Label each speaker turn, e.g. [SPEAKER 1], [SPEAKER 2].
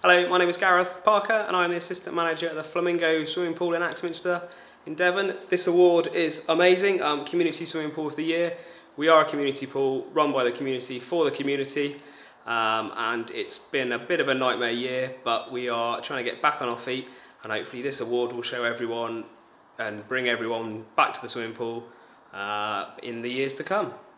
[SPEAKER 1] Hello, my name is Gareth Parker and I'm the Assistant Manager at the Flamingo Swimming Pool in Axminster in Devon. This award is amazing, Community Swimming Pool of the Year. We are a community pool run by the community for the community, and it's been a bit of a nightmare year, but we are trying to get back on our feet, and hopefully this award will show everyone and bring everyone back to the swimming pool in the years to come.